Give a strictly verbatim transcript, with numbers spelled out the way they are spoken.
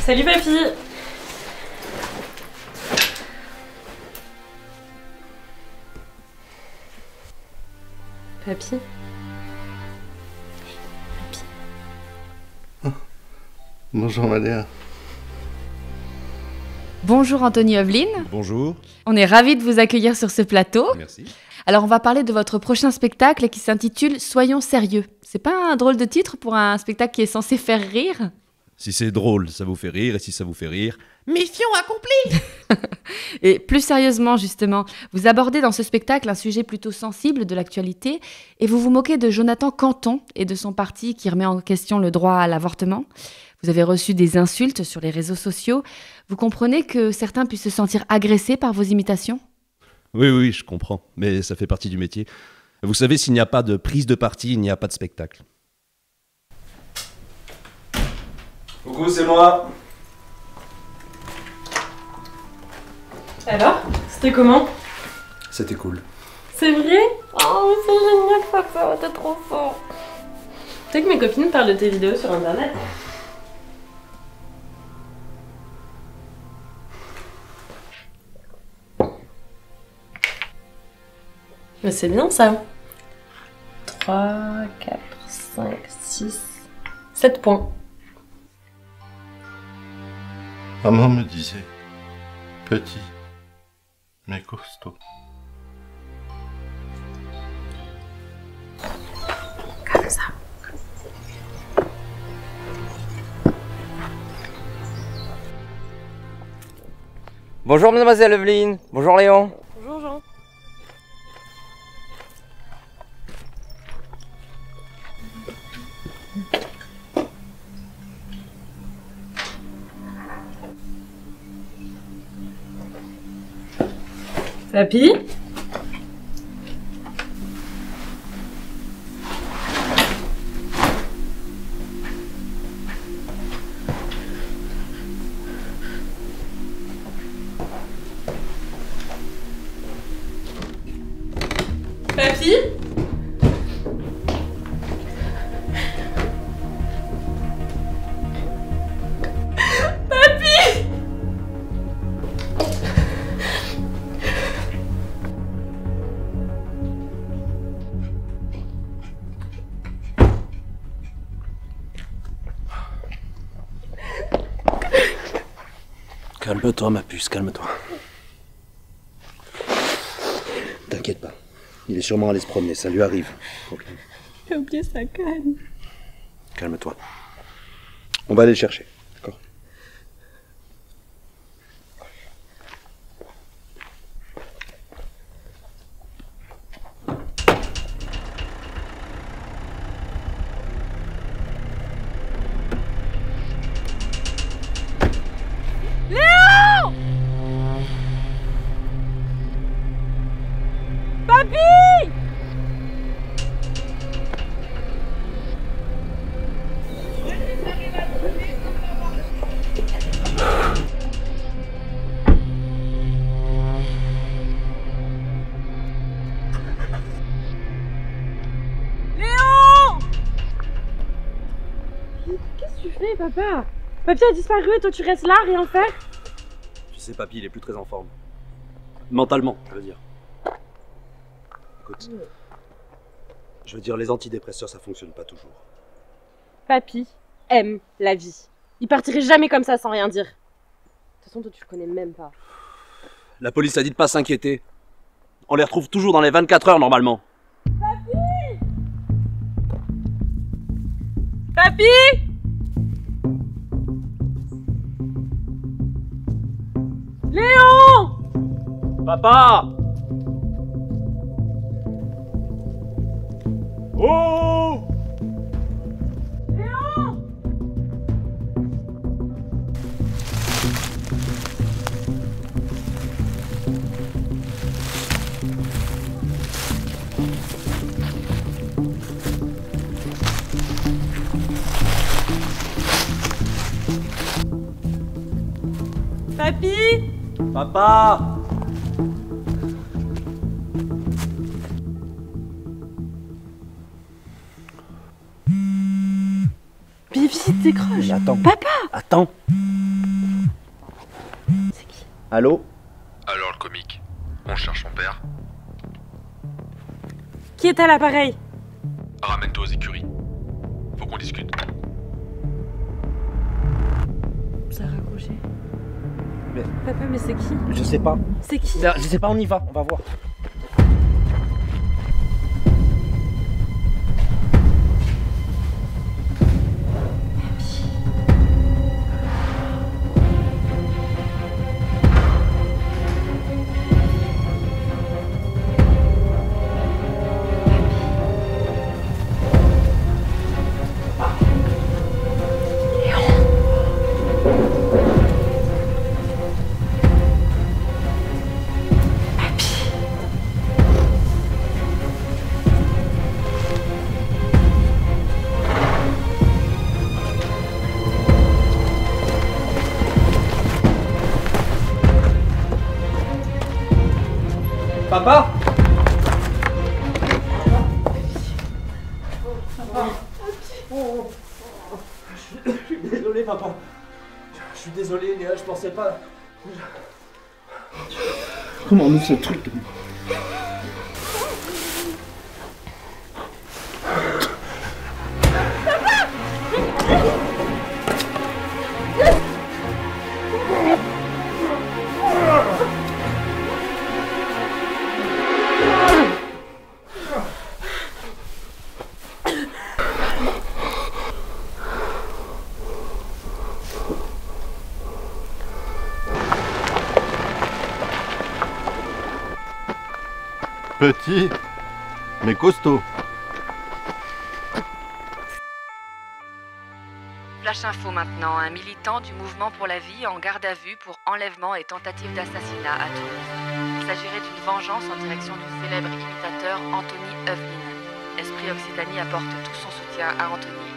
Salut papy. Papy. Oh. Bonjour Madéa. Bonjour Anthony Oveline. Bonjour. On est ravis de vous accueillir sur ce plateau. Merci. Alors on va parler de votre prochain spectacle qui s'intitule Soyons sérieux. C'est pas un drôle de titre pour un spectacle qui est censé faire rire? Si c'est drôle, ça vous fait rire, et si ça vous fait rire, mission accomplie. Et plus sérieusement justement, vous abordez dans ce spectacle un sujet plutôt sensible de l'actualité et vous vous moquez de Jonathan Canton et de son parti qui remet en question le droit à l'avortement. Vous avez reçu des insultes sur les réseaux sociaux. Vous comprenez que certains puissent se sentir agressés par vos imitations? Oui, oui, je comprends, mais ça fait partie du métier. Vous savez, s'il n'y a pas de prise de parti, il n'y a pas de spectacle. Coucou, c'est moi. Alors, c'était comment? C'était cool. C'est vrai? Oh, c'est génial papa, t'es trop fort. Tu sais que mes copines parlent de tes vidéos sur internet? Mais c'est bien ça. trois, quatre, cinq, six, sept points. Maman me disait, petit, mais costaud. Comme ça. Bonjour mademoiselle Evelyne, bonjour Léon. Bonjour Jean. Papy? Papy? Calme-toi ma puce, calme-toi. T'inquiète pas, il est sûrement allé se promener, ça lui arrive. Okay. J'ai oublié sa canne. Calme-toi. On va aller le chercher, d'accord? Léon! Papy! Léon! Qu'est-ce que tu fais, papa? Papy a disparu et toi tu restes là, rien faire? Tu sais, papy, il est plus très en forme. Mentalement, je veux dire. Écoute, je veux dire, les antidépresseurs, ça fonctionne pas toujours. Papy aime la vie. Il partirait jamais comme ça sans rien dire. De toute façon, toi tu le connais même pas. La police a dit de pas s'inquiéter. On les retrouve toujours dans les vingt-quatre heures, normalement. Papy! Papy! Léon! Papa! Oh! Léon! Papy! Papa! Vite, vite, décroche. Mais attends. Papa! Attends. Allô? Alors le comique, on cherche son père. Qui est à l'appareil? Ramène-toi aux écuries. Faut qu'on discute. Ça a raccroché. Mais- Papa, mais c'est qui? Je sais pas. C'est qui? Je sais pas, on y va, on va voir. Papa? Je suis désolé, papa. Je suis désolé, Léa, je pensais pas. Comment on ouvre ce truc? Petit, mais costaud. Flash info maintenant. Un militant du mouvement pour la vie en garde à vue pour enlèvement et tentative d'assassinat à Toulouse. Il s'agirait d'une vengeance en direction du célèbre imitateur Anthony Evelyn. Esprit Occitanie apporte tout son soutien à Anthony